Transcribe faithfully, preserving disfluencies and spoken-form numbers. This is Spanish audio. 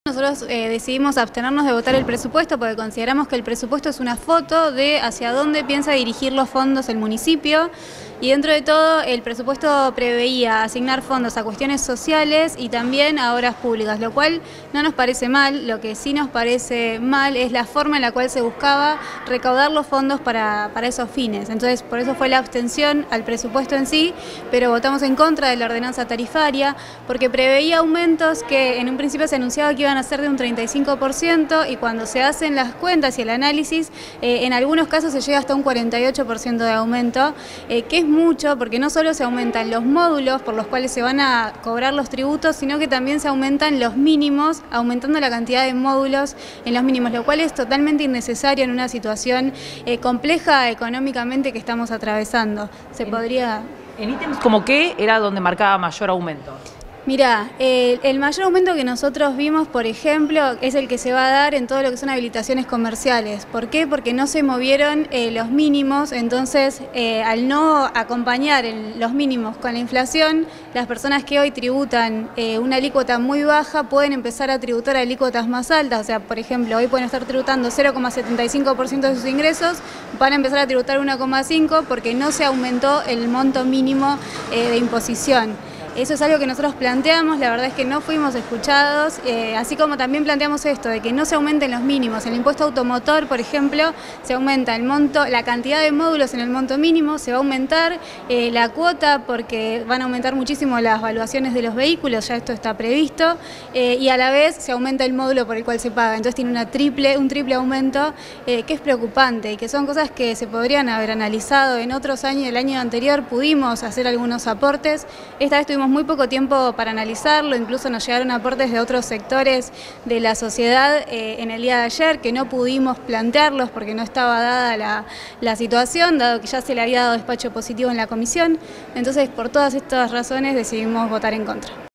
Nosotros eh, decidimos abstenernos de votar el presupuesto porque consideramos que el presupuesto es una foto de hacia dónde piensa dirigir los fondos el municipio, y dentro de todo el presupuesto preveía asignar fondos a cuestiones sociales y también a obras públicas, lo cual no nos parece mal. Lo que sí nos parece mal es la forma en la cual se buscaba recaudar los fondos para, para esos fines. Entonces, por eso fue la abstención al presupuesto en sí, pero votamos en contra de la ordenanza tarifaria porque preveía aumentos que en un principio se anunciaba que iban a ser de un treinta y cinco por ciento, y cuando se hacen las cuentas y el análisis, eh, en algunos casos se llega hasta un cuarenta y ocho por ciento de aumento, eh, que es mucho porque no solo se aumentan los módulos por los cuales se van a cobrar los tributos, sino que también se aumentan los mínimos, aumentando la cantidad de módulos en los mínimos, lo cual es totalmente innecesario en una situación eh, compleja económicamente que estamos atravesando. Se en, podría... ¿En ítems como qué era donde marcaba mayor aumento? Mirá, el, el mayor aumento que nosotros vimos, por ejemplo, es el que se va a dar en todo lo que son habilitaciones comerciales. ¿Por qué? Porque no se movieron eh, los mínimos, entonces eh, al no acompañar el, los mínimos con la inflación, las personas que hoy tributan eh, una alícuota muy baja pueden empezar a tributar a alícuotas más altas. O sea, por ejemplo, hoy pueden estar tributando cero coma setenta y cinco por ciento de sus ingresos, van a empezar a tributar uno coma cinco por ciento porque no se aumentó el monto mínimo eh, de imposición. Eso es algo que nosotros planteamos, la verdad es que no fuimos escuchados, eh, así como también planteamos esto, de que no se aumenten los mínimos. En el impuesto automotor, por ejemplo, se aumenta el monto, la cantidad de módulos en el monto mínimo, se va a aumentar eh, la cuota porque van a aumentar muchísimo las valuaciones de los vehículos, ya esto está previsto, eh, y a la vez se aumenta el módulo por el cual se paga. Entonces tiene una triple, un triple aumento eh, que es preocupante y que son cosas que se podrían haber analizado en otros años. El año anterior pudimos hacer algunos aportes, esta vez tuvimos muy poco tiempo para analizarlo, incluso nos llegaron aportes de otros sectores de la sociedad eh, en el día de ayer que no pudimos plantearlos porque no estaba dada la, la situación, dado que ya se le había dado despacho positivo en la comisión. Entonces, por todas estas razones decidimos votar en contra.